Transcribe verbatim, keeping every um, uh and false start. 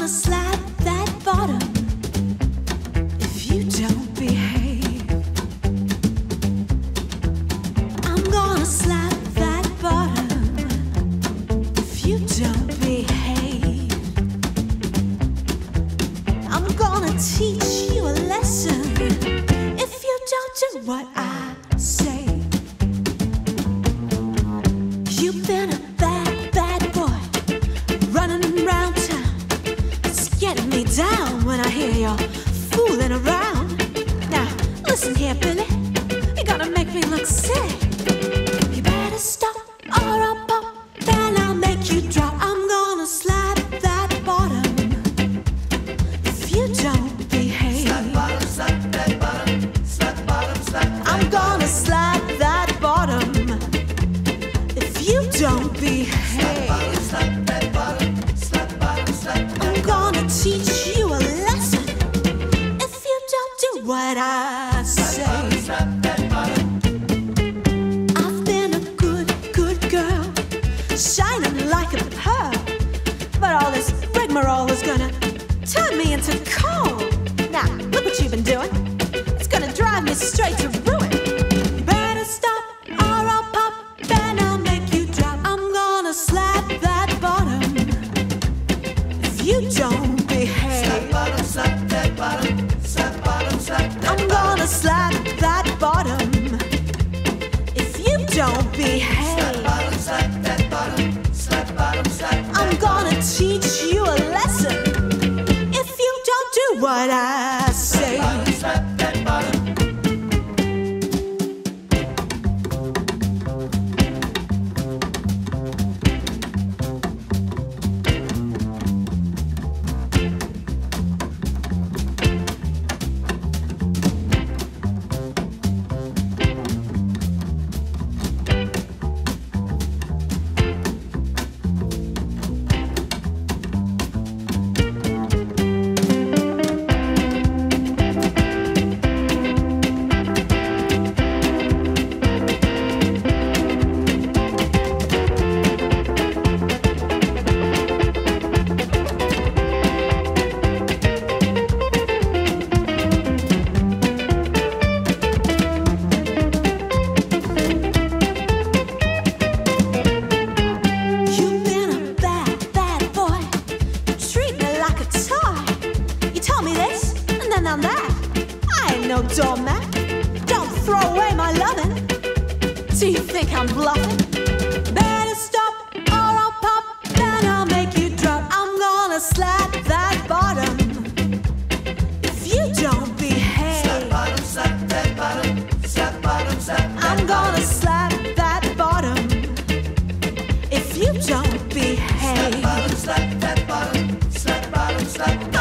gonna slap that bottom if you don't behave. I'm gonna slap that bottom if you don't behave. I'm gonna teach you a lesson if you don't do what I say. You've been a bad, bad boy, running around town. It's getting me down when I hear you're fooling around. Now, listen here, Billy, you're gonna make me look silly. You better stop or I'll pop, then I'll make you drop. I'm gonna slap that bottom if you don't behave. Slap bottom, slap that bottom, slap bottom, slap that I'm gonna slap that bottom if you don't behave. bottom, slap that bottom, slap bottom, slap that I'm gonna teach you a lesson if you don't do what I say. bottom, slap that bottom. I've been a good, good girl, shining like a pearl, but all this rigmarole is gonna turn me into coal. Now, look what you've been doing. It's gonna drive me straight to ruin. You better stop or I'll pop, then I'll make you drop. I'm gonna slap that bottom if you don't Slap behave. bottom, slap that bottom, slap bottom, slap that I'm gonna slap that bottom if you don't behave. bottom, slap that bottom, slap bottom, slap I'm gonna teach you a lesson if you don't do what I say. bottom, slap that bottom. You've been a bad, bad boy. You treat me like a toy. You told me this and then I'm that. I ain't no doormat. Don't throw away my loving. Do you think I'm bluffing? Better stop or I'll pop, then I'll make you drop. I'm gonna slap that bottom if you don't behave. Slap bottom, slap that bottom, slap bottom, slap that I'm gonna slap that bottom if you don't behave. bottom, slap that bottom, slap bottom, slap